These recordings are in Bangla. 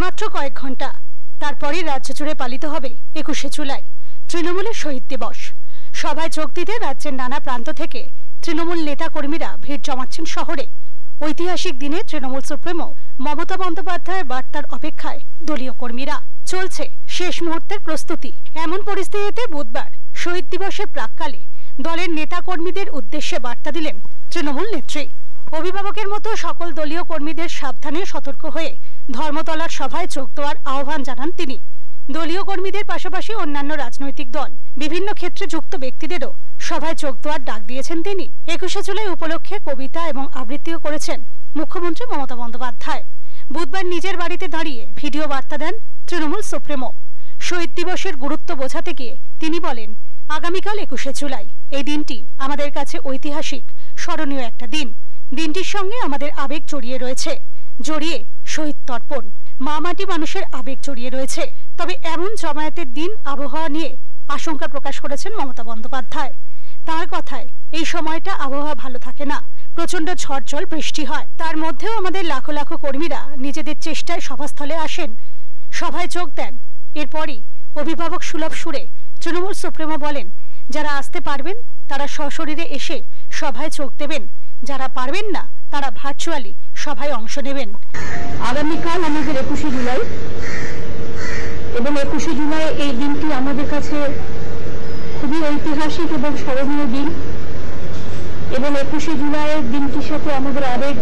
মাত্র কয়েক ঘন্টা, তারপরই রাজ্য জুড়ে পালিত হবে 21শে জুলাই তৃণমূলের শহীদ দিবস। সভায় যোগ দিতে রাজ্যের নানা প্রান্ত থেকে তৃণমূল নেতা কর্মীরা ভিড় জমাচ্ছেন শহরে। ঐতিহাসিক দিনে তৃণমূল সুপ্রিমো মমতা বন্দ্যোপাধ্যায়ের বার্তার অপেক্ষায় দলীয় কর্মীরা। চলছে শেষ মুহূর্তের প্রস্তুতি। এমন পরিস্থিতিতে বুধবার শহীদ দিবসের প্রাক্কালে দলের নেতা কর্মীদের উদ্দেশ্যে বার্তা দিলেন তৃণমূল নেত্রী। অভিভাবকের মতো সকল দলীয় কর্মীদের সাবধানে সতর্ক হয়ে ধর্মতলার সভায় যোগ দেওয়ার আহ্বান জানান তিনি। দলীয় কর্মীদের পাশাপাশি অন্যান্য রাজনৈতিক দল, বিভিন্ন ক্ষেত্রে যুক্ত ব্যক্তিদেরও সভায় যোগ দেওয়ার ডাক দিয়েছেন তিনি। 21শে জুলাই উপলক্ষে কবিতা এবং আবৃত্তিও করেছেন মুখ্যমন্ত্রী মমতা বন্দ্যোপাধ্যায়। বুধবার নিজের বাড়িতে দাঁড়িয়ে ভিডিও বার্তা দেন তৃণমূল সুপ্রিমো। শহীদ দিবসের গুরুত্ব বোঝাতে গিয়ে তিনি বলেন, আগামীকাল 21শে জুলাই এই দিনটি আমাদের কাছে ঐতিহাসিক, স্মরণীয় একটা দিন। দিনটির সঙ্গে আমাদের আবেগ জড়িয়ে রয়েছে, জড়িয়ে শহীদ তর্পণ, মা মাটি মানুষের আবেগ জড়িয়ে রয়েছে। তবে এমন জমায়েতের দিন আবহাওয়া নিয়ে আশঙ্কা প্রকাশ করেছেন মমতা বন্দ্যোপাধ্যায়। তার কথায় এই সময়টা আবহাওয়া ভালো থাকে না, প্রচন্ড ঝড় জল বৃষ্টি হয়। তার মধ্যেও আমাদের লাখো লাখো কর্মীরা নিজেদের চেষ্টায় সভাস্থলে আসেন, সভায় যোগ দেন। এরপরই অভিভাবক সুলভ সুরে তৃণমূল সুপ্রিমো বলেন, যারা আসতে পারবেন তারা সশরীরে এসে সভায় যোগ দেবেন, যারা পারবেন না তারা ভার্চুয়ালি সভায় অংশ নেবেন। আগামীকাল আমাদের 21শে জুলাই এবং 21শে জুলাই এই দিনটি আমাদের কাছে খুবই ঐতিহাসিক এবং স্মরণীয় দিন। এবং 21শে জুলাইয়ের দিনটির সাথে আমাদের আবেগ,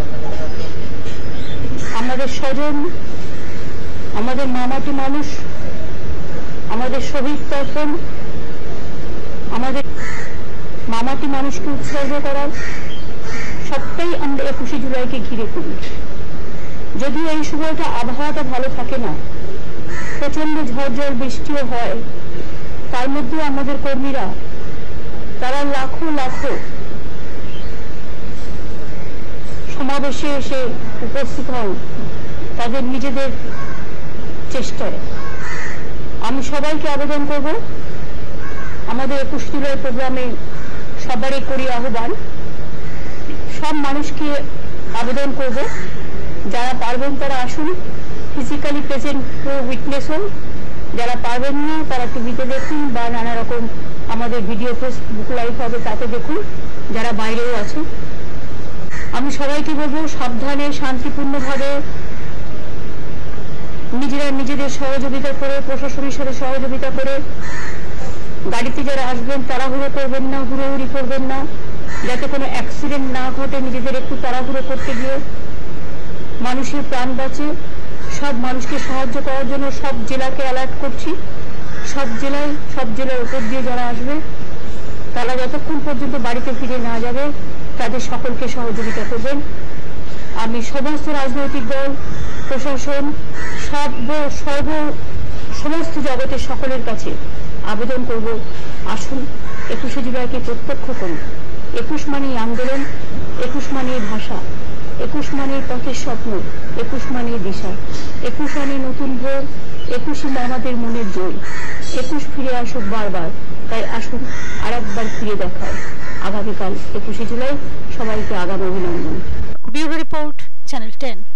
আমাদের স্বজন, আমাদের মামাটি মানুষ, আমাদের শহীদ তর্পণ, আমাদের মামাটি মানুষকে উৎসর্গ করার সবটাই আমরা 21শে জুলাইকে ঘিরে করি। যদিও এই সময়টা আবহাওয়াটা ভালো থাকে না, প্রচন্ড ঝড় জল বৃষ্টিও হয়, তার মধ্যে আমাদের কর্মীরা তারা লাখো লাখো সমাবেশে এসে উপস্থিত হন তাদের নিজেদের চেষ্টায়। আমি সবাইকে আবেদন করব, আমাদের 21 জুলাই প্রোগ্রামে সবারই করি আহ্বান, সব মানুষকে আবেদন করব, যারা পারবেন তারা আসুন, ফিজিক্যালি প্রেজেন্ট উইটনেস হন, যারা পারবেন না তারা টিভিতে দেখুন বা নানা রকম আমাদের ভিডিও ফেসবুক লাইভ হবে তাতে দেখুন, যারা বাইরেও আছে। আমি সবাইকে বলবো সাবধানে শান্তিপূর্ণভাবে নিজেরা নিজেদের সহযোগিতা করে, প্রশাসনের সাথে সহযোগিতা করে, গাড়িতে যারা আসবেন তাড়াহুড়ো করবেন না, হুড়োহুড়ি করবেন না, যাতে কোনো অ্যাক্সিডেন্ট না ঘটে। নিজেদের একটু তাড়াহুড়ো করতে গিয়ে মানুষের প্রাণ বাঁচে। সব মানুষকে সাহায্য করার জন্য সব জেলাকে অ্যালার্ট করছি। সব জেলার উপর দিয়ে যারা আসবে তারা যতক্ষণ পর্যন্ত বাড়িতে ফিরে না যাবে তাদের সকলকে সহযোগিতা করবেন। আমি সমস্ত রাজনৈতিক দল, প্রশাসন, সমস্ত জগতের সকলের কাছে আবেদন করব, আসুন 21শে জুলাইকে প্রত্যক্ষ করুন। 21 মানেই আন্দোলন, 21 মানেই ভাষা, 21 মানেই পথের স্বপ্ন, 21 মানেই দিশা, 21 মানেই নতুন ভোর, 21 আমাদের মনের জয়। 21 ফিরে আসুক বারবার, তাই আসুন আর একবার ফিরে দেখায় আগামীকাল 21শে জুলাই। সবাইকে আগাম অভিনন্দন। Bureau report, channel 10।